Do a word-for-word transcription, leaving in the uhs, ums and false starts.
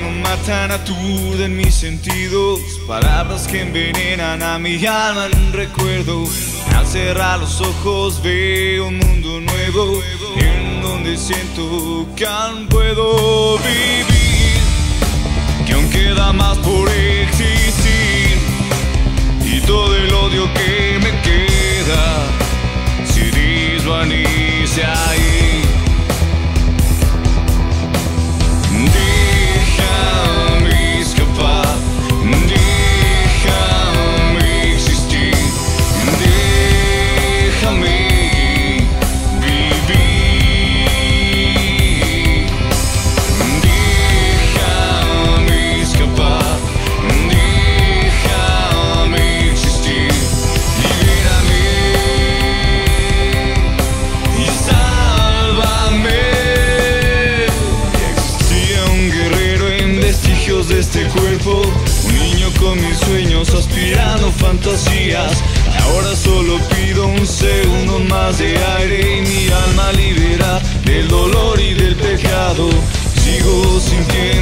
matan, aturden mis sentidos, palabras que envenenan a mi alma en un recuerdo. Al cerrar los ojos veo un mundo nuevo, en donde siento que aún puedo vivir, que aún queda más por existir, y todo el odio que me queda se desvanece ahí. Déjame escapar, déjame existir, déjame vivir. Déjame escapar, déjame existir, libérame y sálvame. Existía un guerrero en vestigios de este cuerpo, un niño con mis sueños aspirando fantasías. Ahora solo pido un segundo más de aire y mi alma libera del dolor y del pecado. Sigo sintiendo